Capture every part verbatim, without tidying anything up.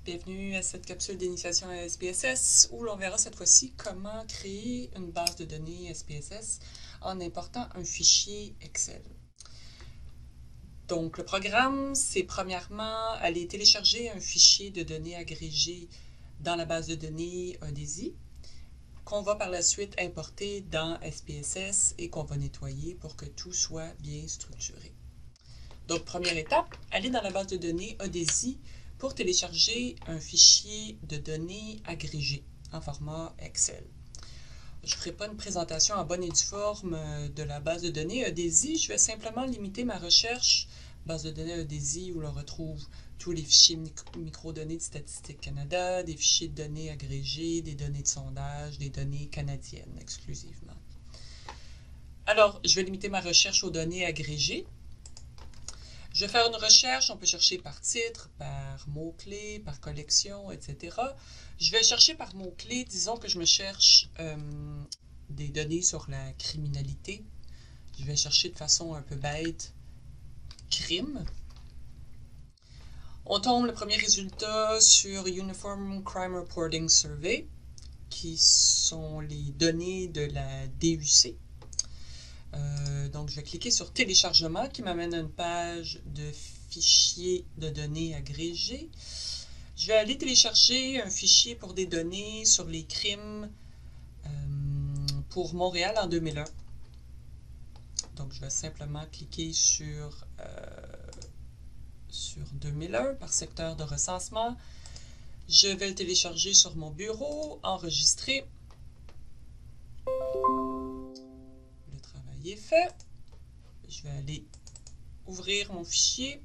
Bienvenue à cette capsule d'initiation à S P S S où l'on verra cette fois-ci comment créer une base de données S P S S en important un fichier Excel. Donc le programme, c'est premièrement aller télécharger un fichier de données agrégé dans la base de données A D S I qu'on va par la suite importer dans S P S S et qu'on va nettoyer pour que tout soit bien structuré. Donc première étape, aller dans la base de données A D S I pour télécharger un fichier de données agrégé en format Excel. Je ne ferai pas une présentation en bonne et due forme de la base de données A D S I, je vais simplement limiter ma recherche base de données A D S I où l'on retrouve tous les fichiers microdonnées de Statistique Canada, des fichiers de données agrégés, des données de sondage, des données canadiennes exclusivement. Alors, je vais limiter ma recherche aux données agrégées. Je vais faire une recherche, on peut chercher par titre, par mots-clés, par collection, et cetera. Je vais chercher par mots-clés, disons que je me cherche euh, des données sur la criminalité. Je vais chercher de façon un peu bête, crime. On tombe le premier résultat sur Uniform Crime Reporting Survey, qui sont les données de la D U C. Euh, donc, je vais cliquer sur téléchargement qui m'amène à une page de fichiers de données agrégés. Je vais aller télécharger un fichier pour des données sur les crimes euh, pour Montréal en deux mille un. Donc, je vais simplement cliquer sur, euh, sur deux mille un par secteur de recensement. Je vais le télécharger sur mon bureau, enregistrer. Est fait. Je vais aller ouvrir mon fichier.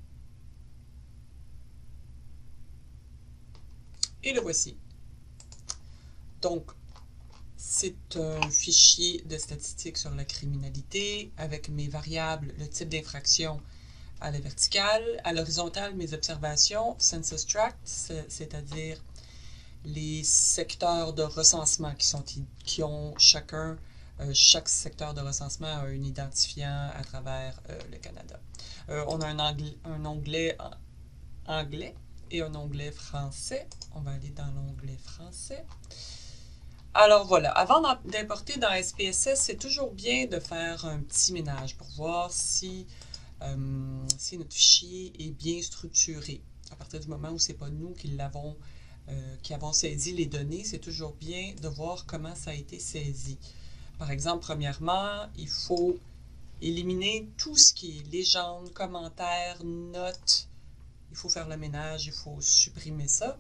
Et le voici. Donc, c'est un fichier de statistiques sur la criminalité avec mes variables, le type d'infraction à la verticale, à l'horizontale, mes observations, Census Tract, c'est-à-dire les secteurs de recensement qui, sont, qui ont chacun Euh, chaque secteur de recensement a un identifiant à travers euh, le Canada. Euh, on a un, angl un onglet en anglais et un onglet français. On va aller dans l'onglet français. Alors voilà, avant d'importer dans S P S S, c'est toujours bien de faire un petit ménage pour voir si, euh, si notre fichier est bien structuré. À partir du moment où ce n'est pas nous qui l'avons, euh, qui avons saisi les données, c'est toujours bien de voir comment ça a été saisi. Par exemple, premièrement, il faut éliminer tout ce qui est légende, commentaires, notes. Il faut faire le ménage, il faut supprimer ça.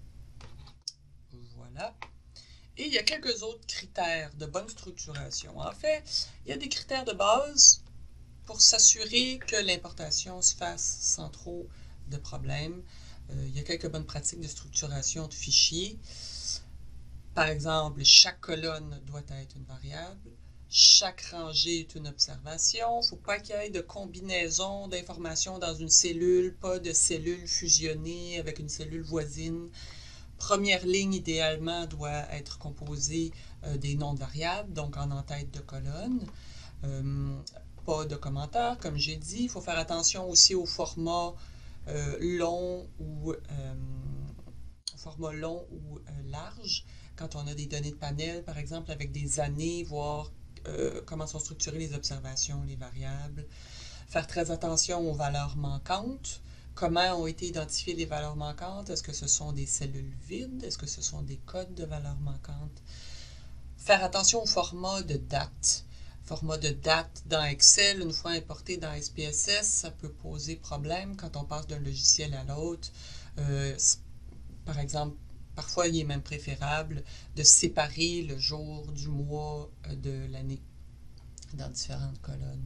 Voilà. Et il y a quelques autres critères de bonne structuration. En fait, il y a des critères de base pour s'assurer que l'importation se fasse sans trop de problèmes. Euh, il y a quelques bonnes pratiques de structuration de fichiers. Par exemple, chaque colonne doit être une variable, chaque rangée est une observation, il ne faut pas qu'il y ait de combinaison d'informations dans une cellule, pas de cellule fusionnée avec une cellule voisine. Première ligne, idéalement, doit être composée euh, des noms de variables, donc en en-tête de colonne. Euh, pas de commentaires, comme j'ai dit. Il faut faire attention aussi au format euh, long ou, euh, format long ou euh, large. Quand on a des données de panel, par exemple, avec des années, voir euh, comment sont structurées les observations, les variables. Faire très attention aux valeurs manquantes. Comment ont été identifiées les valeurs manquantes? Est-ce que ce sont des cellules vides? Est-ce que ce sont des codes de valeurs manquantes? Faire attention au format de date. Format de date dans Excel, une fois importé dans S P S S, ça peut poser problème quand on passe d'un logiciel à l'autre. Euh, par exemple, parfois, il est même préférable de séparer le jour du mois de l'année dans différentes colonnes.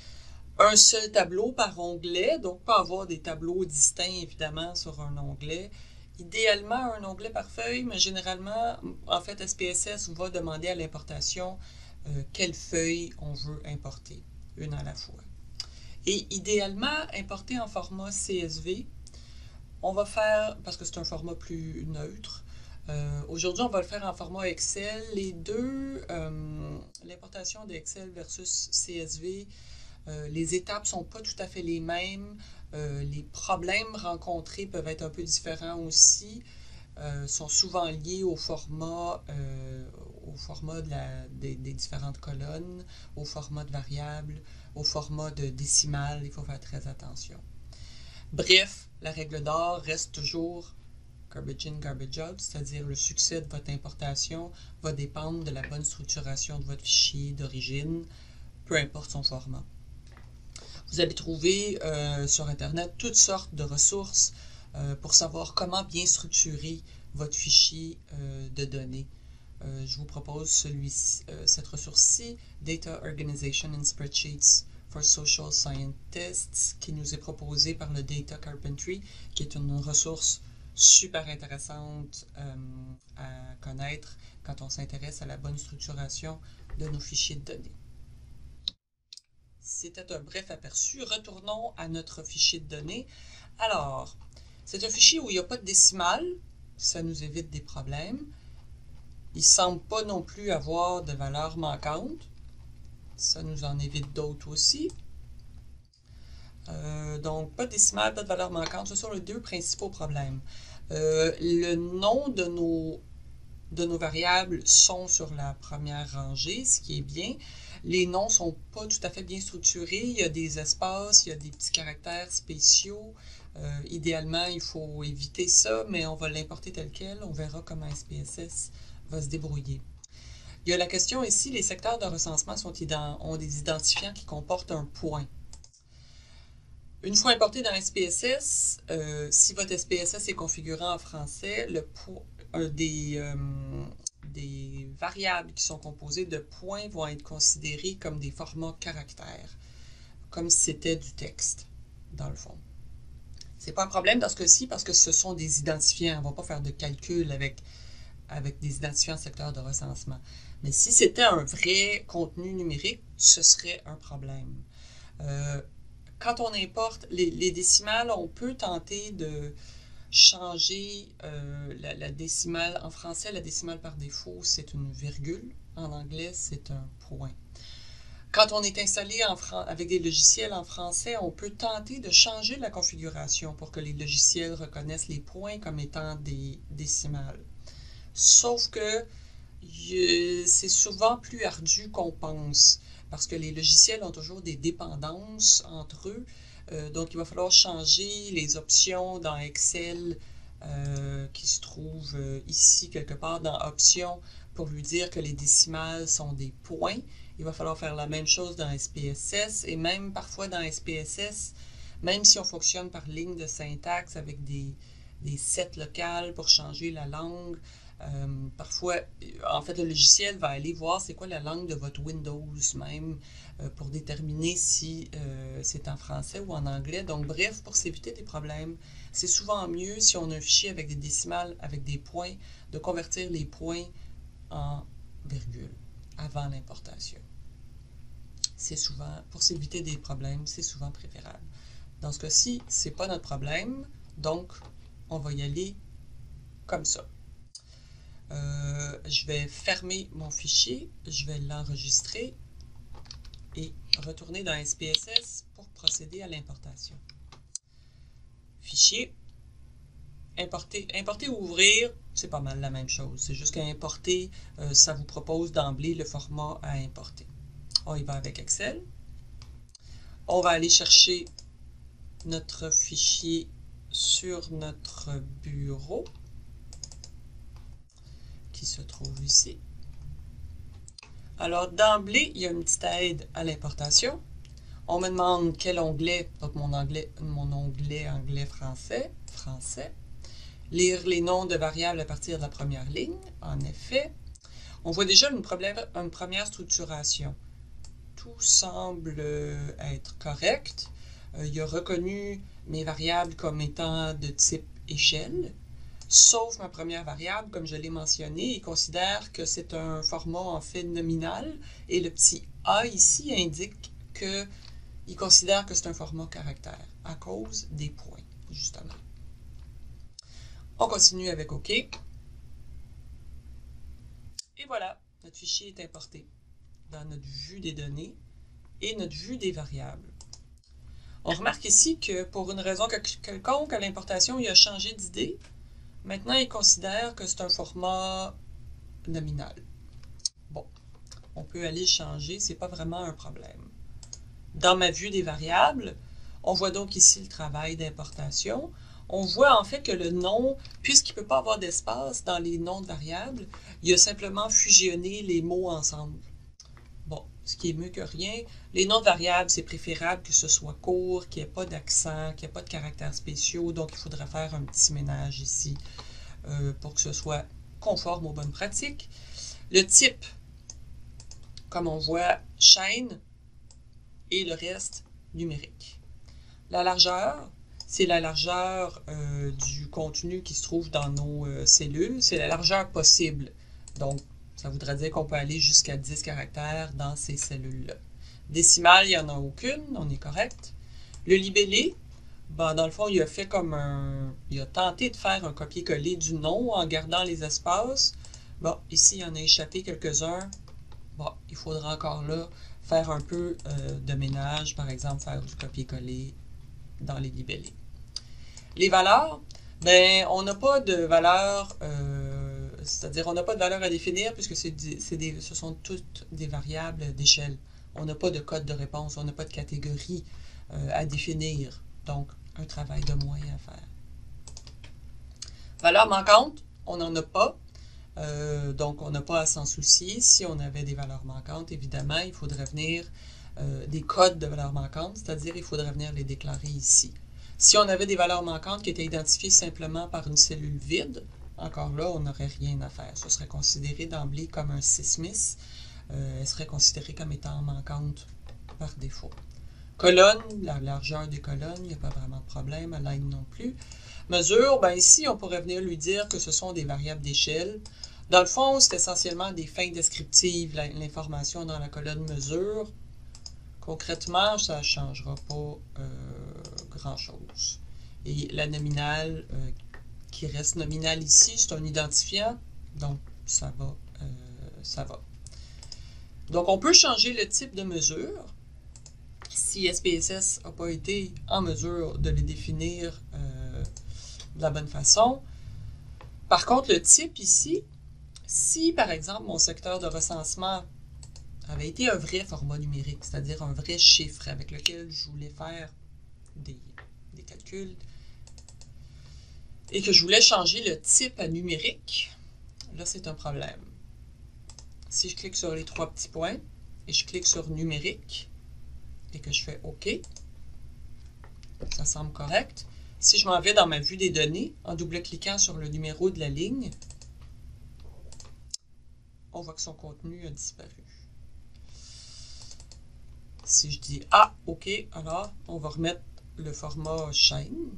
Un seul tableau par onglet, donc pas avoir des tableaux distincts évidemment sur un onglet. Idéalement, un onglet par feuille, mais généralement, en fait, S P S S va demander à l'importation euh, quelle feuille on veut importer, une à la fois. Et idéalement, importer en format C S V. On va faire, parce que c'est un format plus neutre, euh, aujourd'hui on va le faire en format Excel. Les deux, euh, l'importation d'Excel versus C S V, euh, les étapes ne sont pas tout à fait les mêmes. Euh, les problèmes rencontrés peuvent être un peu différents aussi. euh, sont souvent liés au format, euh, au format de la, des, des différentes colonnes, au format de variables, au format de décimales. Il faut faire très attention. Bref, la règle d'or reste toujours garbage in, garbage out, c'est-à-dire le succès de votre importation va dépendre de la bonne structuration de votre fichier d'origine, peu importe son format. Vous allez trouver euh, sur Internet toutes sortes de ressources euh, pour savoir comment bien structurer votre fichier euh, de données. Euh, je vous propose celui euh, cette ressource-ci, Data Organization and Spreadsheets for Social Scientists, qui nous est proposée par le Data Carpentry, qui est une ressource super intéressante euh, à connaître quand on s'intéresse à la bonne structuration de nos fichiers de données. C'était un bref aperçu. Retournons à notre fichier de données. Alors, c'est un fichier où il n'y a pas de décimales. Ça nous évite des problèmes. Il ne semble pas non plus avoir de valeurs manquantes. Ça nous en évite d'autres aussi. Euh, donc, pas de décimales, pas de valeurs manquantes. Ce sont les deux principaux problèmes. Euh, le nom de nos, de nos variables sont sur la première rangée, ce qui est bien. Les noms ne sont pas tout à fait bien structurés. Il y a des espaces, il y a des petits caractères spéciaux. Euh, idéalement, il faut éviter ça, mais on va l'importer tel quel. On verra comment S P S S va se débrouiller. Il y a la question ici, les secteurs de recensement sont ont des identifiants qui comportent un point. Une fois importé dans S P S S, euh, si votre S P S S est configuré en français, le euh, des, euh, des variables qui sont composées de points vont être considérées comme des formats caractères, comme si c'était du texte, dans le fond. C'est pas un problème dans ce cas-ci parce que ce sont des identifiants. On ne va pas faire de calcul avec, avec des identifiants secteurs de recensement. Mais si c'était un vrai contenu numérique, ce serait un problème. Euh, Quand on importe les, les décimales, on peut tenter de changer euh, la, la décimale. En français, la décimale par défaut, c'est une virgule. En anglais, c'est un point. Quand on est installé en avec des logiciels en français, on peut tenter de changer la configuration pour que les logiciels reconnaissent les points comme étant des décimales. Sauf que c'est souvent plus ardu qu'on pense, parce que les logiciels ont toujours des dépendances entre eux. Euh, donc, il va falloir changer les options dans Excel euh, qui se trouvent euh, ici quelque part dans Options pour lui dire que les décimales sont des points. Il va falloir faire la même chose dans S P S S et même parfois dans S P S S, même si on fonctionne par ligne de syntaxe avec des, des sets locales pour changer la langue, Euh, parfois, en fait, le logiciel va aller voir c'est quoi la langue de votre Windows même euh, pour déterminer si euh, c'est en français ou en anglais. Donc, bref, pour s'éviter des problèmes, c'est souvent mieux si on a un fichier avec des décimales, avec des points, de convertir les points en virgule avant l'importation. C'est souvent, pour s'éviter des problèmes, c'est souvent préférable. Dans ce cas-ci, c'est pas notre problème, donc on va y aller comme ça. Euh, je vais fermer mon fichier, je vais l'enregistrer et retourner dans S P S S pour procéder à l'importation. Fichier, importer, importer ou ouvrir, c'est pas mal la même chose. C'est juste qu'à importer, euh, ça vous propose d'emblée le format à importer. On y va avec Excel. On va aller chercher notre fichier sur notre bureau, qui se trouve ici. Alors, d'emblée, il y a une petite aide à l'importation. On me demande quel onglet, donc mon, anglais, mon onglet anglais-français, français. Lire les noms de variables à partir de la première ligne. En effet, on voit déjà une, problème, une première structuration. Tout semble être correct. Euh, il a reconnu mes variables comme étant de type échelle. Sauf ma première variable, comme je l'ai mentionné, il considère que c'est un format en fait nominal et le petit A ici indique qu'il considère que c'est un format caractère à cause des points, justement. On continue avec OK. Et voilà, notre fichier est importé dans notre vue des données et notre vue des variables. On remarque ici que pour une raison quelconque à l'importation, il a changé d'idée. Maintenant, il considère que c'est un format nominal. Bon, on peut aller changer, c'est pas vraiment un problème. Dans ma vue des variables, on voit donc ici le travail d'importation. On voit en fait que le nom, puisqu'il ne peut pas avoir d'espace dans les noms de variables, il a simplement fusionné les mots ensemble. Bon, ce qui est mieux que rien. Les noms de variables, c'est préférable que ce soit court, qu'il n'y ait pas d'accent, qu'il n'y ait pas de caractères spéciaux. Donc, il faudrait faire un petit ménage ici euh, pour que ce soit conforme aux bonnes pratiques. Le type, comme on voit, chaîne et le reste numérique. La largeur, c'est la largeur euh, du contenu qui se trouve dans nos euh, cellules. C'est la largeur possible. Donc, ça voudrait dire qu'on peut aller jusqu'à dix caractères dans ces cellules-là. Décimale, il n'y en a aucune, on est correct. Le libellé, ben, dans le fond, il a fait comme un... Il a tenté de faire un copier-coller du nom en gardant les espaces. Bon, ici, il en a échappé quelques-uns. Bon, il faudra encore là faire un peu euh, de ménage, par exemple, faire du copier-coller dans les libellés. Les valeurs, ben, on n'a pas de valeur, euh, c'est-à-dire on n'a pas de valeur à définir puisque c'est des, ce sont toutes des variables d'échelle. On n'a pas de code de réponse, on n'a pas de catégorie euh, à définir. Donc, un travail de moins à faire. Valeurs manquantes, on n'en a pas. Euh, donc, on n'a pas à s'en soucier. Si on avait des valeurs manquantes, évidemment, il faudrait venir euh, des codes de valeurs manquantes, c'est-à-dire il faudrait venir les déclarer ici. Si on avait des valeurs manquantes qui étaient identifiées simplement par une cellule vide, encore là, on n'aurait rien à faire. Ce serait considéré d'emblée comme un sysmiss. Euh, elle serait considérée comme étant manquante par défaut. Colonne, la largeur des colonnes, il n'y a pas vraiment de problème. Align non plus. Mesure, ben ici, on pourrait venir lui dire que ce sont des variables d'échelle. Dans le fond, c'est essentiellement des fins descriptives, l'information dans la colonne mesure. Concrètement, ça ne changera pas euh, grand-chose. Et la nominale, euh, qui reste nominale ici, c'est un identifiant, donc ça va, euh, ça va. Donc, on peut changer le type de mesure. Si S P S S n'a pas été en mesure de les définir euh, de la bonne façon. Par contre, le type ici, si par exemple mon secteur de recensement avait été un vrai format numérique, c'est-à-dire un vrai chiffre avec lequel je voulais faire des, des calculs, et que je voulais changer le type à numérique, là c'est un problème. Si je clique sur les trois petits points, et je clique sur numérique, et que je fais OK, ça semble correct. Si je m'en vais dans ma vue des données, en double-cliquant sur le numéro de la ligne, on voit que son contenu a disparu. Si je dis « Ah, OK », alors on va remettre le format chaîne.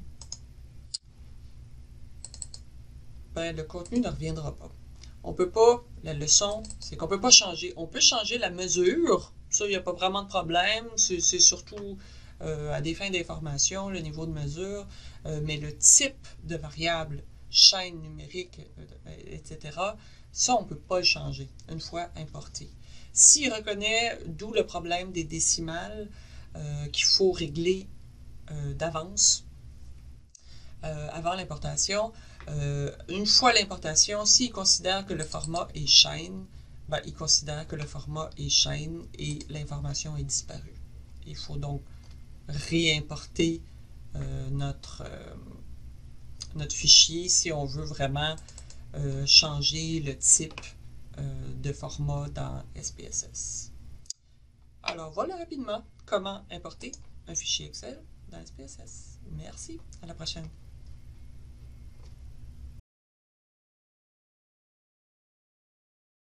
Ben, le contenu ne reviendra pas. On peut pas, la leçon, c'est qu'on ne peut pas changer. On peut changer la mesure, ça, il n'y a pas vraiment de problème. C'est surtout euh, à des fins d'information, le niveau de mesure, euh, mais le type de variable, chaîne numérique, euh, et cetera, ça, on ne peut pas le changer une fois importé. S'il reconnaît, d'où le problème des décimales, euh, qu'il faut régler euh, d'avance, euh, avant l'importation, euh, une fois l'importation, s'il considère que le format est chaîne, ben, il considère que le format est chaîne et l'information est disparue. Il faut donc réimporter euh, notre, euh, notre fichier si on veut vraiment euh, changer le type euh, de format dans S P S S. Alors voilà rapidement comment importer un fichier Excel dans S P S S. Merci, à la prochaine.